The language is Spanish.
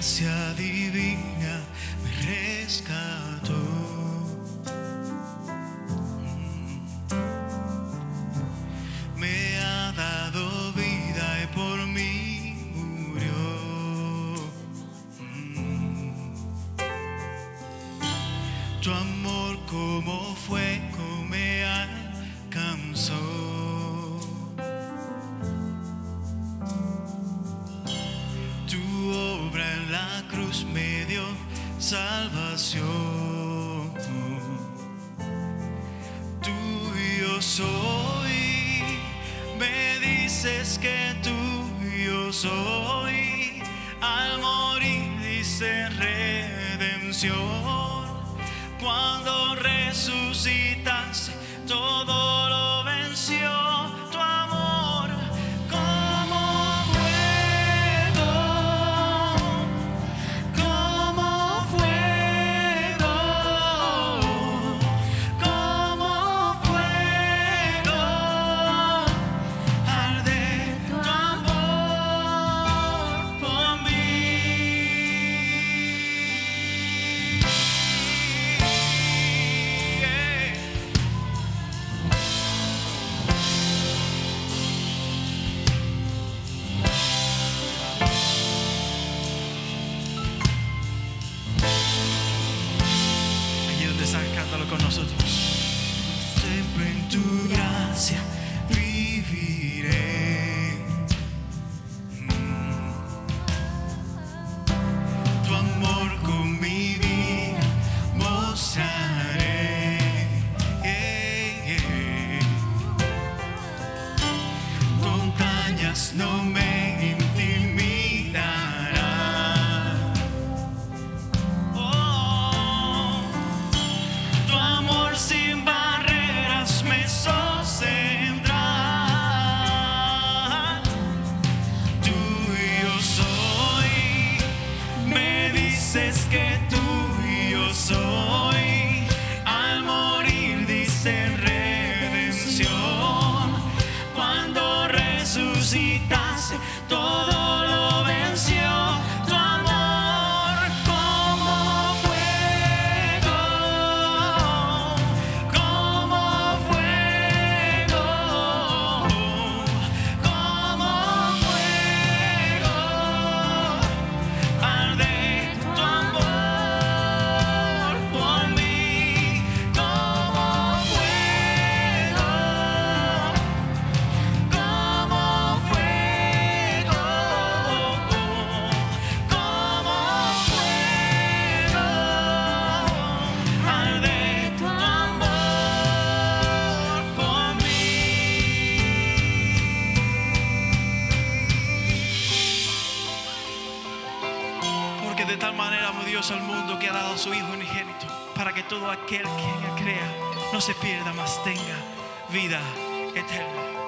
gracia divina me rescató. Me ha dado vida y por mí murió. Tu amor como fuego me alcanzó. Tu obra en la cruz me dio salvación. Tuyo soy, me dices que tuyo soy. Al morir dice redención. Cuando resucitas, todo lo venció. Tu amor como fuego, como fuego, como fuego, arde tu amor por mí. Cántalo con nosotros. Siempre en tu gracia viviré. Tu amor con mi vida mostraré. Montañas no me intimidarán. Tu amor sin barreras me sostendrá. Tuyo soy, me dices que tuyo soy. Al morir dice redención. Cuando resucitaste, todo lo venció. Tu amor como fuego, como fuego, como fuego, arde tu amor por mí. Como fuego, como fuego, como fuego, arde tu amor por mí. Porque de tal manera amó Dios al mundo que ha dado a su Hijo unigénito, para que todo aquel que en él crea no se pierda, mas tenga vida eterna.